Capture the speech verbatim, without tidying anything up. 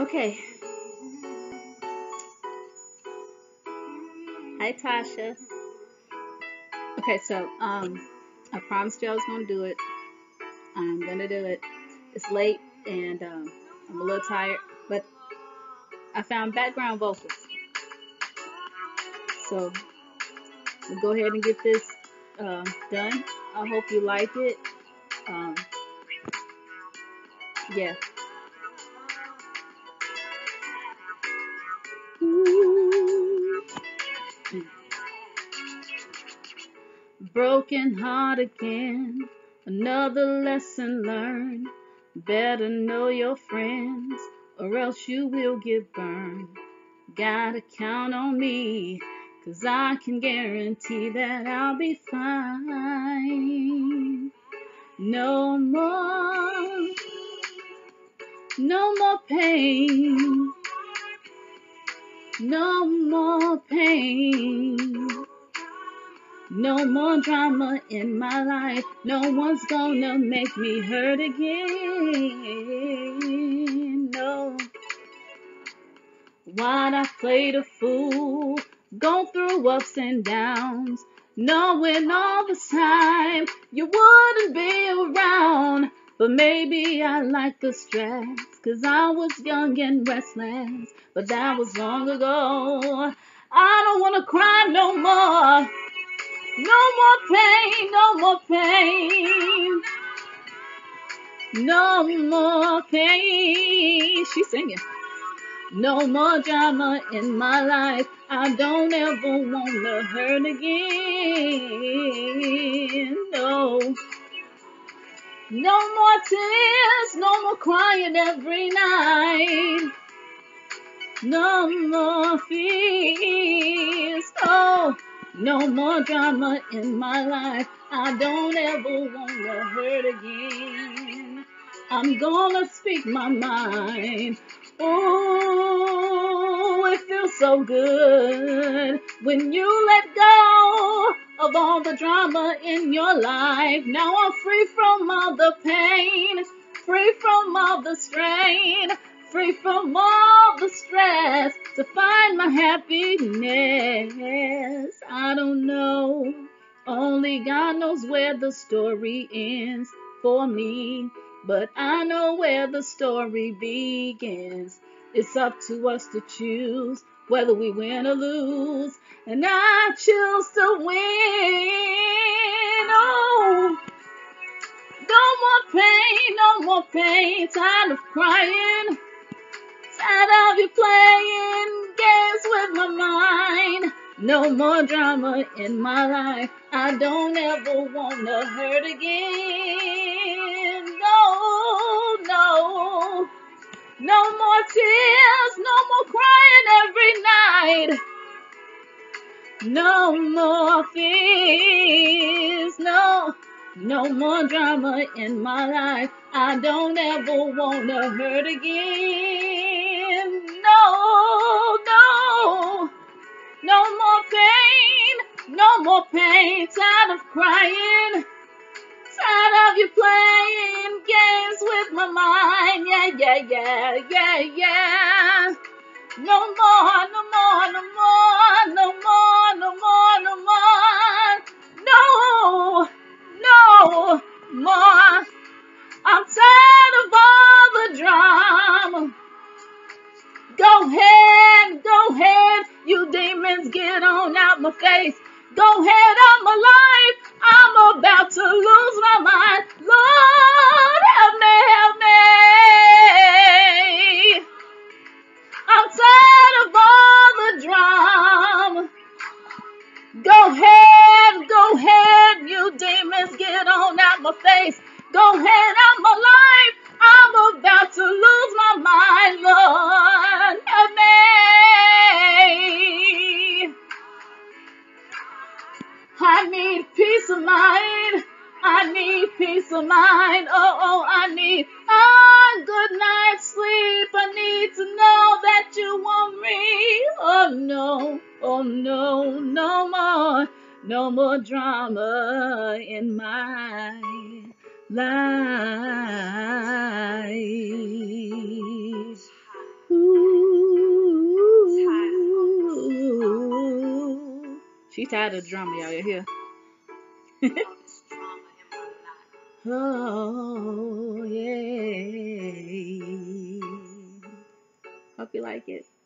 Okay. Hi, Tasha. Okay, so um, I promised you I was gonna do it. I'm gonna do it. It's late and um, I'm a little tired, but I found background vocals. So we'll go ahead and get this uh, done. I hope you like it. Um, yeah. Ooh. Broken heart again. Another lesson learned. Better know your friends, or else you will get burned. Gotta count on me, 'cause I can guarantee that I'll be fine. No more, no more pain, no more pain. No more drama in my life. No one's gonna make me hurt again. No. Why'd I play the fool? Go through ups and downs, knowing all the time you wouldn't be around. But maybe I like the stress, 'cause I was young and restless. But that was long ago. I don't wanna cry no more. No more pain, no more pain. No more pain. She's singing. No more drama in my life. I don't ever wanna hurt again. No. No more tears, no more crying every night. No more fears. Oh, no more drama in my life. I don't ever wanna hurt again. I'm gonna speak my mind. Oh, it feels so good when you let go of all the drama in your life. Now I'm free from all the pain, free from all the strain, free from all the stress to find my happiness. I don't know. Only God knows where the story ends for me. But I know where the story begins. It's up to us to choose whether we win or lose. And I choose to win. Oh, no more pain, no more pain. Tired of crying. Tired of you playing games with my mind. No more drama in my life. I don't ever wanna hurt again. No, no. No more tears, no more crying every night. No more fears, no. No more drama in my life. I don't ever wanna hurt again. No, no. No more pain, no more pain. Tired of crying, tired of you playing games with my mind. Yeah, yeah, yeah, yeah, yeah. No more, no more, no more, no more, no more, no more. No, no more. I'm tired of all the drama. Go ahead, go ahead, you demons, get on out my face. Go ahead on my life, I'm about to lose my mind. Lord, help me, help me. I'm tired of all the drama. Go ahead, go ahead, you demons, get on out my face. Go ahead on my life, I'm about to lose my mind. Lord, help me. I need peace of mind. I need peace of mind. Oh, oh, I need a good night's sleep. I need to know that you want me. Oh, no. Oh, no. No more. No more drama in my life. Ooh. She tired of the drama, y'all. You hear? Oh, yeah. Hope you like it.